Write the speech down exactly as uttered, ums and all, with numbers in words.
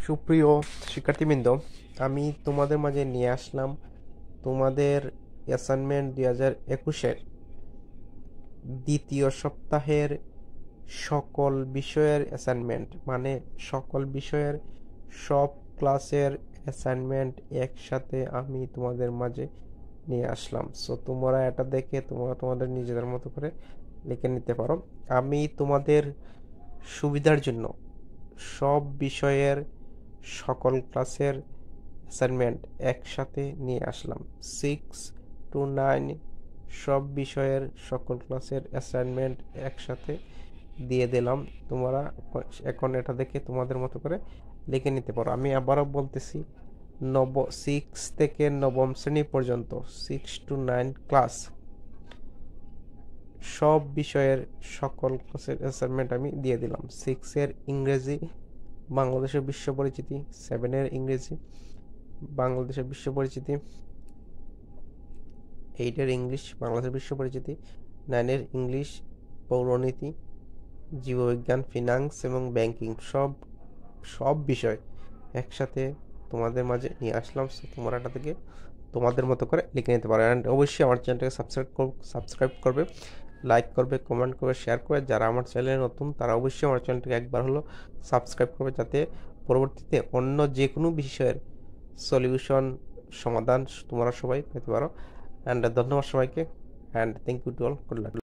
সুপ্রিয় শিক্ষার্থীবৃন্দ, আমি তোমাদের মাঝে নিয়ে আসলাম তোমাদের অ্যাসাইনমেন্ট দুই হাজার একুশের দ্বিতীয় সপ্তাহের সকল বিষয়ের অ্যাসাইনমেন্ট, মানে সকল বিষয়ের সব ক্লাসের অ্যাসাইনমেন্ট একসাথে আমি তোমাদের মাঝে নিয়ে আসলাম। সো তোমরা এটা দেখে তোমরা তোমাদের নিজেদের মতো করে লিখে নিতে পারো। আমি তোমাদের সুবিধার জন্য সব বিষয়ের সকল ক্লাসের অ্যাসাইনমেন্ট একসাথে নিয়ে আসলাম। সিক্স টু নাইন সব বিষয়ের সকল ক্লাসের অ্যাসাইনমেন্ট একসাথে দিয়ে দিলাম। তোমরা এখন এটা দেখে তোমাদের মতো করে লিখে নিতে পারো। আমি আবারও বলতেছি, নব সিক্স থেকে নবম শ্রেণী পর্যন্ত সিক্স টু নাইন ক্লাস সব বিষয়ের সকল ক্লাসের অ্যাসাইনমেন্ট আমি দিয়ে দিলাম। সিক্সের ইংরেজি বাংলাদেশের বিশ্ব পরিচিতি, সেভেনের ইংরেজি বাংলাদেশের বিশ্ব পরিচিতি, এইটের ইংলিশ বাংলাদেশের বিশ্ব পরিচিতি, নাইনের ইংলিশ পৌরনীতি, জীববিজ্ঞান, ফিনান্স এবং ব্যাংকিং সব সব বিষয় একসাথে তোমাদের মাঝে নিয়ে আসলাম। তোমরা এটা থেকে তোমাদের মতো করে লিখে নিতে পারো। অ্যান্ড অবশ্যই আমার চ্যানেলটাকে সাবস্ক্রাইব সাবস্ক্রাইব করবে, লাইক করবে, কমেন্ট করবে, শেয়ার করবে। যারা আমার চ্যানেলে নতুন তারা অবশ্যই আমার চ্যানেলটাকে একবার হলো সাবস্ক্রাইব করবে, যাতে পরবর্তীতে অন্য যে কোনো বিষয়ের সলিউশন সমাধান তোমরা সবাই পেতে পারো। অ্যান্ড ধন্যবাদ সবাইকে, and thank you to all. Good lakh.